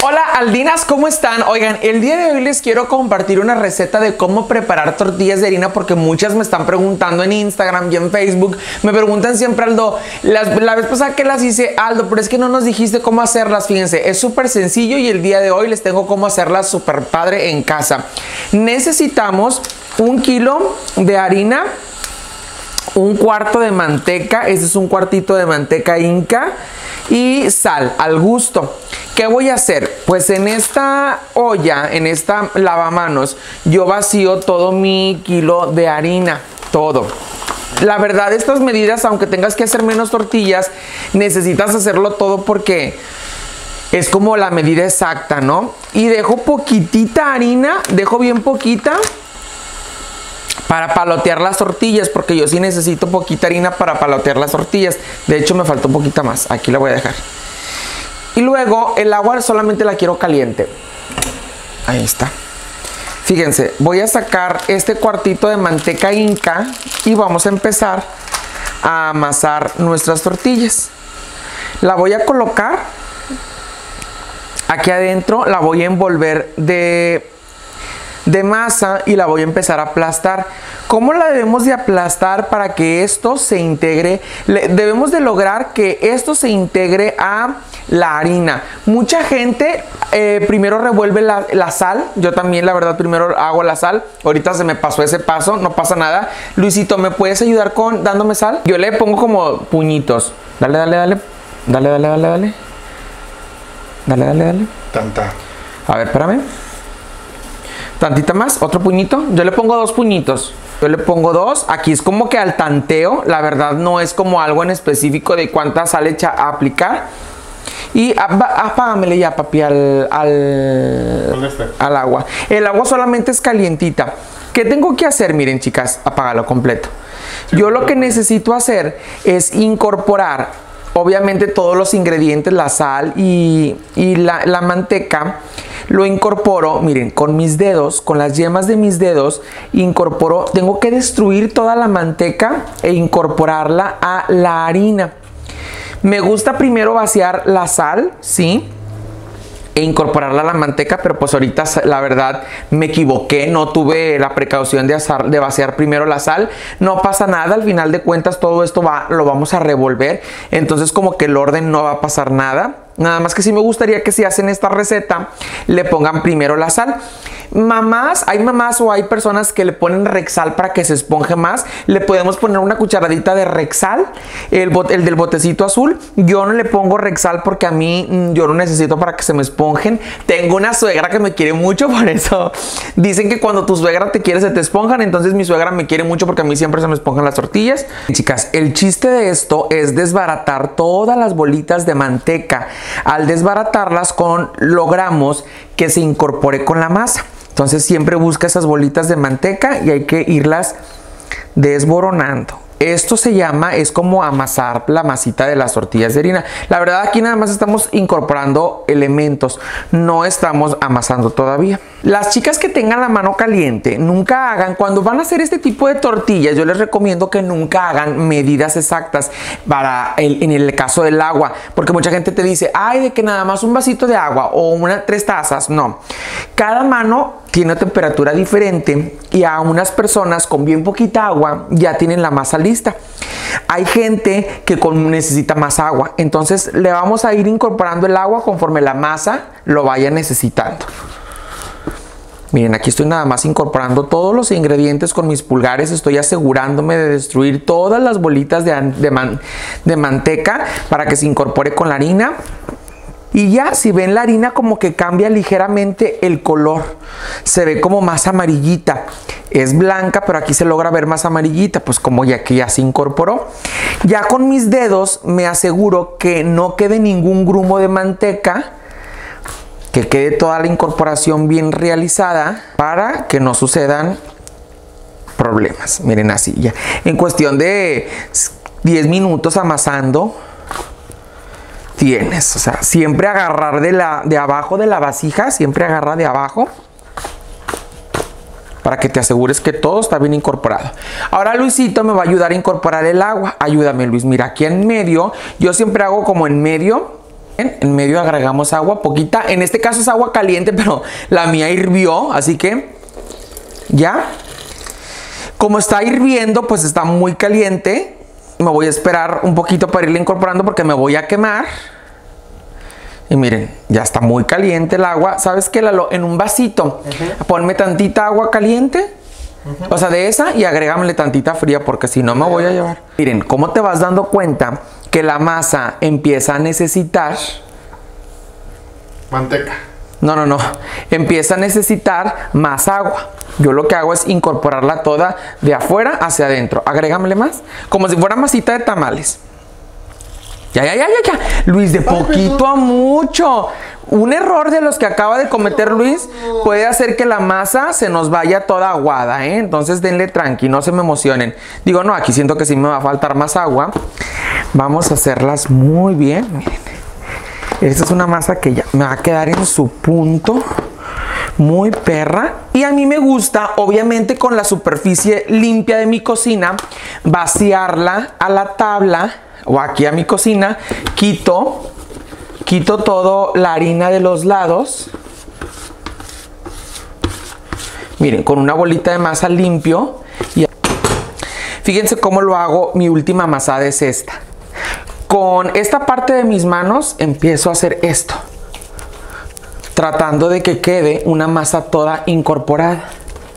Hola Aldinas, ¿cómo están? Oigan, el día de hoy les quiero compartir una receta de cómo preparar tortillas de harina porque muchas me están preguntando en Instagram y en Facebook. Me preguntan siempre, Aldo, la vez pasada que las hice, Aldo, pero es que no nos dijiste cómo hacerlas. Fíjense, es súper sencillo y el día de hoy les tengo cómo hacerlas súper padre en casa. Necesitamos 1 kilo de harina, 1/4 de manteca, este es 1/4 de manteca Inca, y sal al gusto. ¿Qué voy a hacer? Pues en esta olla, en esta lavamanos, yo vacío todo mi kilo de harina, todo. La verdad, estas medidas, aunque tengas que hacer menos tortillas, necesitas hacerlo todo porque es como la medida exacta, ¿no? Y dejo poquitita harina, dejo bien poquita para palotear las tortillas, porque yo sí necesito poquita harina para palotear las tortillas. De hecho, me faltó un poquito más. Aquí la voy a dejar. Y luego el agua solamente la quiero caliente. Ahí está. Fíjense, voy a sacar este cuartito de manteca Inca y vamos a empezar a amasar nuestras tortillas. La voy a colocar aquí adentro, la voy a envolver de masa y la voy a empezar a aplastar. ¿Cómo la debemos de aplastar para que esto se integre? Debemos de lograr que esto se integre a la harina. Mucha gente primero revuelve la sal. Yo también, la verdad, primero hago la sal. Ahorita se me pasó ese paso, no pasa nada. Luisito, ¿me puedes ayudar con dándome sal? Yo le pongo como puñitos. Dale, dale, dale. Dale, dale, dale, dale. Dale, dale, dale. Tanta. A ver, espérame. Tantita más, otro puñito. Yo le pongo 2 puñitos. Yo le pongo 2. Aquí es como que al tanteo. La verdad no es como algo en específico de cuánta sal echa a aplicar. Y apágamele ya, papi, al agua. El agua solamente es calientita. ¿Qué tengo que hacer? Miren, chicas, apágalo completo. Yo lo que necesito hacer es incorporar, obviamente, todos los ingredientes, la sal y la manteca. Lo incorporo, miren, con mis dedos, con las yemas de mis dedos, incorporo, tengo que destruir toda la manteca e incorporarla a la harina. Me gusta primero vaciar la sal, ¿sí? E incorporarla a la manteca, pero pues ahorita la verdad me equivoqué, no tuve la precaución de vaciar primero la sal. No pasa nada, al final de cuentas todo esto lo vamos a revolver, entonces como que el orden no va a pasar nada. Nada más que sí me gustaría que si hacen esta receta le pongan primero la sal. Mamás, hay mamás o hay personas que le ponen Rexal para que se esponje más. Le podemos poner una cucharadita de Rexal, el del botecito azul. Yo no le pongo Rexal porque a mí yo no necesito para que se me esponjen. Tengo una suegra que me quiere mucho, por eso dicen que cuando tu suegra te quiere se te esponjan. Entonces mi suegra me quiere mucho porque a mí siempre se me esponjan las tortillas. Chicas, el chiste de esto es desbaratar todas las bolitas de manteca. Al desbaratarlas logramos que se incorpore con la masa. Entonces siempre busca esas bolitas de manteca y hay que irlas desboronando. Esto es como amasar la masita de las tortillas de harina. La verdad, aquí nada más estamos incorporando elementos, no estamos amasando todavía. Las chicas que tengan la mano caliente, nunca hagan, cuando van a hacer este tipo de tortillas, yo les recomiendo que nunca hagan medidas exactas en el caso del agua, porque mucha gente te dice, ay, de que nada más un vasito de agua o 3 tazas. No, cada mano tiene temperatura diferente y a unas personas con bien poquita agua ya tienen la masa lista. Hay gente que necesita más agua, entonces le vamos a ir incorporando el agua conforme la masa lo vaya necesitando. Miren, aquí estoy nada más incorporando todos los ingredientes con mis pulgares. Estoy asegurándome de destruir todas las bolitas de manteca para que se incorpore con la harina. Y ya, si ven la harina como que cambia ligeramente el color, se ve como más amarillita. Es blanca, pero aquí se logra ver más amarillita, pues como que ya se incorporó. Ya con mis dedos me aseguro que no quede ningún grumo de manteca, que quede toda la incorporación bien realizada para que no sucedan problemas. Miren, así ya. En cuestión de 10 minutos amasando, tienes, o sea, siempre agarrar de abajo de la vasija, siempre agarra de abajo para que te asegures que todo está bien incorporado. Ahora Luisito me va a ayudar a incorporar el agua. Ayúdame, Luis. Mira, aquí en medio, yo siempre hago como en medio En medio agregamos agua, poquita. En este caso es agua caliente, pero la mía hirvió, así que ya. Como está hirviendo, pues está muy caliente. Me voy a esperar un poquito para irle incorporando porque me voy a quemar. Y miren, ya está muy caliente el agua. ¿Sabes qué, Lalo? En un vasito, ponme tantita agua caliente. O sea, de esa, y agrégamele tantita fría porque si no me voy a llevar. Miren, ¿cómo te vas dando cuenta que la masa empieza a necesitar manteca? No. Empieza a necesitar más agua. Yo lo que hago es incorporarla toda de afuera hacia adentro. Agrégamele más. Como si fuera masita de tamales. Ya. Luis, de poquito a mucho. Un error de los que acaba de cometer Luis puede hacer que la masa se nos vaya toda aguada, ¿eh? Entonces denle tranqui, no se me emocionen. Digo, no, aquí siento que sí me va a faltar más agua. Vamos a hacerlas muy bien. Miren. Esta es una masa que ya me va a quedar en su punto. Muy perra. Y a mí me gusta, obviamente, con la superficie limpia de mi cocina, vaciarla a la tabla o aquí a mi cocina. Quito todo la harina de los lados. Miren, con una bolita de masa limpio. Y fíjense cómo lo hago. Mi última amasada es esta. Con esta parte de mis manos empiezo a hacer esto, tratando de que quede una masa toda incorporada.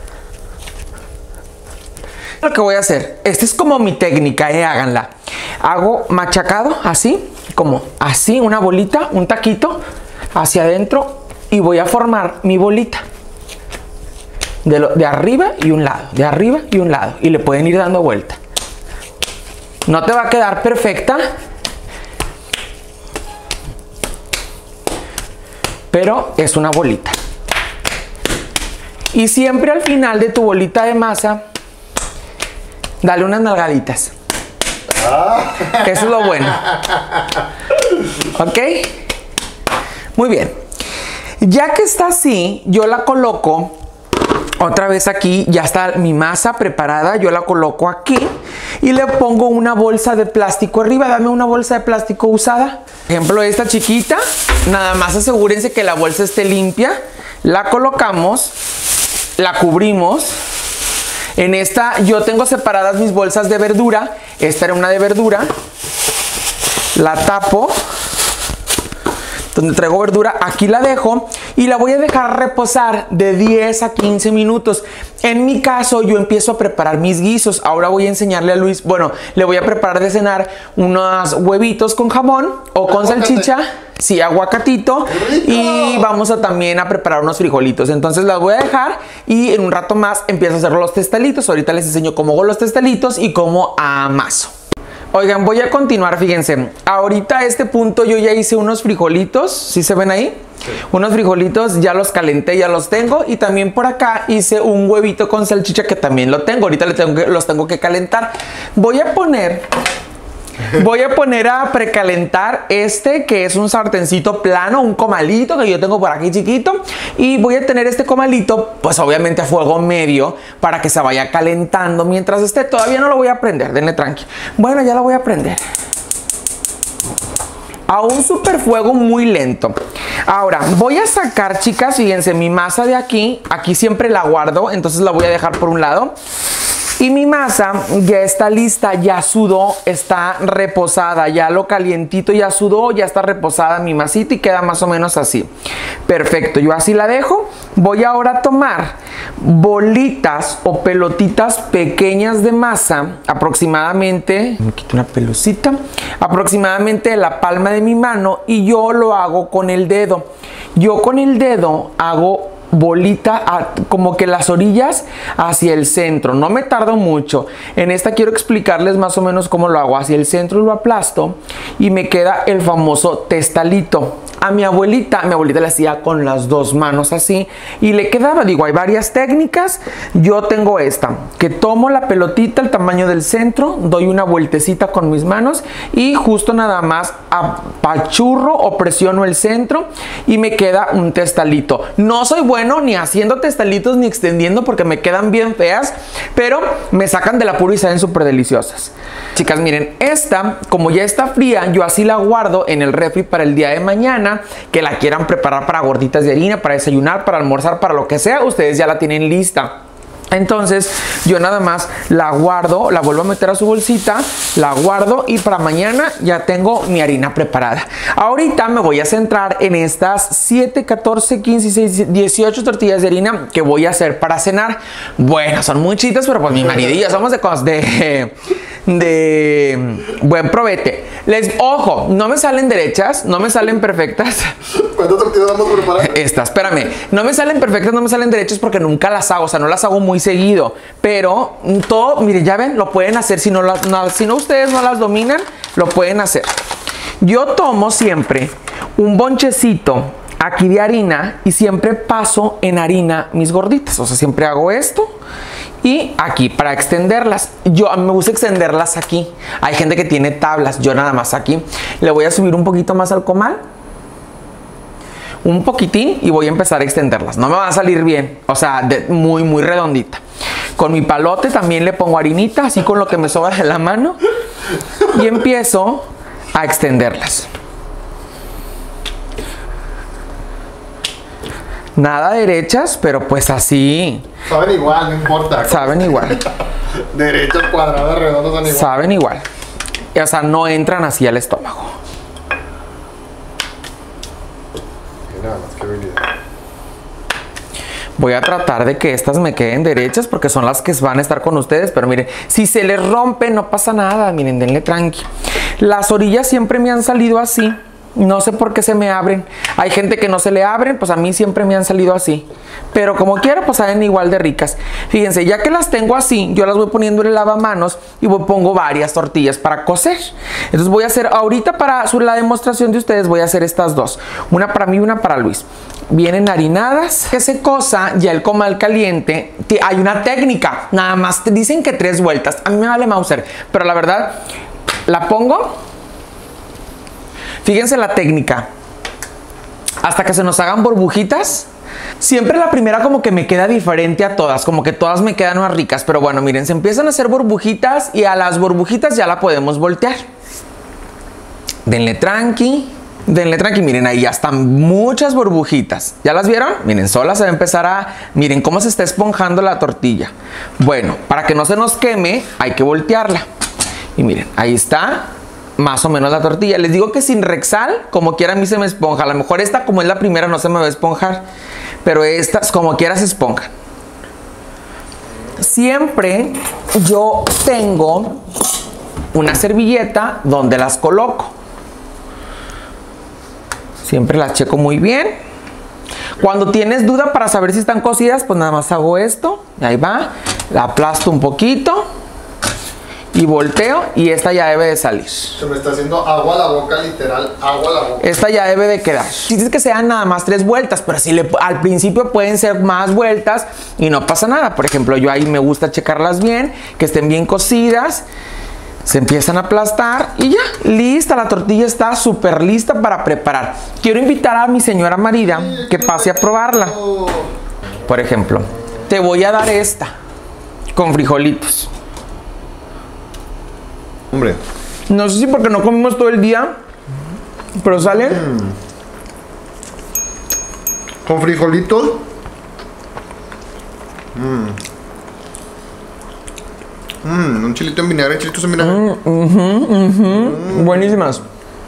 Lo que voy a hacer, esta es como mi técnica, háganla. Hago machacado así, como así, una bolita, un taquito hacia adentro, y voy a formar mi bolita de arriba y un lado, de arriba y un lado, y le pueden ir dando vuelta. No te va a quedar perfecta, pero es una bolita. Y siempre al final de tu bolita de masa, dale unas nalgaditas. Eso es lo bueno. ¿Ok? Muy bien. Ya que está así, yo la coloco otra vez aquí. Ya está mi masa preparada. Yo la coloco aquí y le pongo una bolsa de plástico arriba. Dame una bolsa de plástico usada. Por ejemplo, esta chiquita. Nada más asegúrense que la bolsa esté limpia. La colocamos, la cubrimos. En esta yo tengo separadas mis bolsas de verdura. Esta era una de verdura. La tapo. Donde traigo verdura, aquí la dejo y la voy a dejar reposar de 10 a 15 minutos. En mi caso, yo empiezo a preparar mis guisos. Ahora voy a enseñarle a Luis, bueno, le voy a preparar de cenar unos huevitos con jamón o con salchicha. Sí, aguacatito. Y vamos a también a preparar unos frijolitos. Entonces las voy a dejar y en un rato más empiezo a hacer los testalitos. Ahorita les enseño cómo hago los testalitos y cómo amaso. Oigan, voy a continuar, fíjense. Ahorita a este punto yo ya hice unos frijolitos. ¿Sí se ven ahí? Sí. Unos frijolitos, ya los calenté, ya los tengo. Y también por acá hice un huevito con salchicha que también lo tengo. Ahorita los tengo que calentar. Voy a poner a precalentar este, que es un sartencito plano, un comalito que yo tengo por aquí chiquito. Y voy a tener este comalito, pues obviamente a fuego medio, para que se vaya calentando mientras esté. Todavía no lo voy a prender, denle tranqui. Bueno, ya lo voy a prender. A un super fuego muy lento. Ahora, voy a sacar, chicas, fíjense, mi masa de aquí. Aquí siempre la guardo, entonces la voy a dejar por un lado. Y mi masa ya está lista, ya sudó, está reposada, ya lo calientito ya sudó, ya está reposada mi masita y queda más o menos así. Perfecto, yo así la dejo. Voy ahora a tomar bolitas o pelotitas pequeñas de masa, aproximadamente, me quito una pelucita, aproximadamente de la palma de mi mano, y yo lo hago con el dedo. Yo con el dedo hago bolita, como que las orillas hacia el centro. No me tardo mucho. En esta quiero explicarles más o menos cómo lo hago. Hacia el centro lo aplasto y me queda el famoso testalito. a mi abuelita le hacía con las dos manos así y le quedaba. Digo, hay varias técnicas. Yo tengo esta, que tomo la pelotita el tamaño del centro, doy una vueltecita con mis manos y justo nada más apachurro o presiono el centro y me queda un testalito. No soy bueno ni haciendo testalitos ni extendiendo porque me quedan bien feas, pero me sacan del apuro y saben súper deliciosas. Chicas, miren, esta, como ya está fría, yo así la guardo en el refri para el día de mañana, que la quieran preparar para gorditas de harina, para desayunar, para almorzar, para lo que sea, ustedes ya la tienen lista. Entonces yo nada más la guardo, la vuelvo a meter a su bolsita, la guardo y para mañana ya tengo mi harina preparada. Ahorita me voy a centrar en estas 7, 14, 15, 16, 18 tortillas de harina que voy a hacer para cenar. Bueno, son muchitas, pero pues mi marido y yo somos de buen provete. Ojo, no me salen derechas, no me salen perfectas. ¿Cuántas tortillas vamos a preparar? Estas, espérame, no me salen perfectas, no me salen derechas porque nunca las hago, o sea, no las hago muy seguido, pero todo, miren, ya ven, lo pueden hacer, si no ustedes no las dominan, lo pueden hacer. Yo tomo siempre un bonchecito aquí de harina y siempre paso en harina mis gorditas, o sea, siempre hago esto y aquí para extenderlas. A mí me gusta extenderlas aquí. Hay gente que tiene tablas, yo nada más aquí. Le voy a subir un poquito más al comal, un poquitín, y voy a empezar a extenderlas. No me va a salir bien, o sea, muy redondita. Con mi palote también le pongo harinita, así con lo que me sobra de la mano, y empiezo a extenderlas. Nada derechas, pero pues así. Saben igual, no importa. Saben igual. Derechas, cuadradas, redondas, saben igual. Saben igual. O sea, no entran así al estómago. Nada más, qué habilidad. Voy a tratar de que estas me queden derechas porque son las que van a estar con ustedes. Pero miren, si se les rompe no pasa nada. Miren, denle tranqui. Las orillas siempre me han salido así. No sé por qué se me abren. Hay gente que no se le abren, pues a mí siempre me han salido así. Pero como quiera, pues saben igual de ricas. Fíjense, ya que las tengo así, yo las voy poniendo en el lavamanos y pongo varias tortillas para cocer. Entonces voy a hacer, ahorita para la demostración de ustedes, voy a hacer estas dos. Una para mí y una para Luis. Vienen harinadas. Que se cosa ya el comal caliente. Hay una técnica. Nada más te dicen que 3 vueltas. A mí me vale Mauser. Pero la verdad, la pongo. Fíjense la técnica. Hasta que se nos hagan burbujitas. Siempre la primera como que me queda diferente a todas. Como que todas me quedan más ricas. Pero bueno, miren, se empiezan a hacer burbujitas. Y a las burbujitas ya la podemos voltear. Denle tranqui. Denle tranqui. Miren, ahí ya están muchas burbujitas. ¿Ya las vieron? Miren, sola se va a empezar a... Miren cómo se está esponjando la tortilla. Bueno, para que no se nos queme, hay que voltearla. Y miren, ahí está... más o menos la tortilla. Les digo que sin Rexal, como quiera a mí se me esponja. A lo mejor esta, como es la primera, no se me va a esponjar. Pero estas, como quiera, se esponjan. Siempre yo tengo una servilleta donde las coloco. Siempre las checo muy bien. Cuando tienes duda para saber si están cocidas, pues nada más hago esto. Y ahí va. La aplasto un poquito. Y volteo y esta ya debe de salir. Se me está haciendo agua a la boca, literal, agua a la boca. Esta ya debe de quedar. Dices que sean nada más 3 vueltas, pero si al principio pueden ser más vueltas y no pasa nada. Por ejemplo, yo ahí me gusta checarlas bien, que estén bien cocidas. Se empiezan a aplastar y ya, lista. La tortilla está súper lista para preparar. Quiero invitar a mi señora marida que pase a probarla. Por ejemplo, te voy a dar esta con frijolitos. Hombre. No sé si porque no comimos todo el día, pero sale. Con frijolitos. Un chilito en vinagre, chilitos en vinagre. Buenísimas.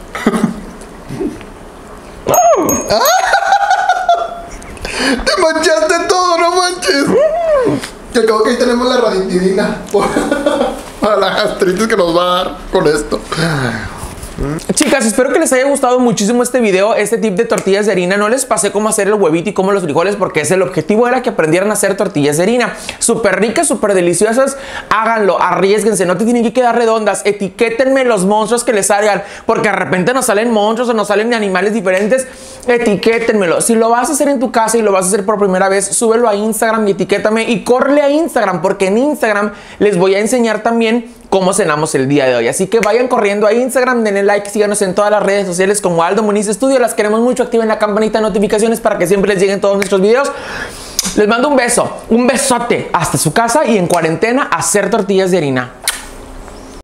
Te manchaste todo, no manches. Que acabo que ahí tenemos la ranitidina para la gastritis que nos va a dar con esto. Chicas, espero que les haya gustado muchísimo este video, este tip de tortillas de harina. No les pasé cómo hacer el huevito y cómo los frijoles, porque el objetivo era que aprendieran a hacer tortillas de harina. Súper ricas, súper deliciosas. Háganlo, arriésguense, no te tienen que quedar redondas. Etiquétenme los monstruos que les salgan, porque de repente nos salen monstruos o nos salen animales diferentes. Etiquétenmelo. Si lo vas a hacer en tu casa y lo vas a hacer por primera vez, súbelo a Instagram y etiquétame y córrele a Instagram, porque en Instagram les voy a enseñar también cómo cenamos el día de hoy. Así que vayan corriendo a Instagram, denle like, síganos en todas las redes sociales como Aldo Moniz Studio. Las queremos mucho. Activen la campanita de notificaciones para que siempre les lleguen todos nuestros videos. Les mando un beso, un besote hasta su casa y en cuarentena a hacer tortillas de harina.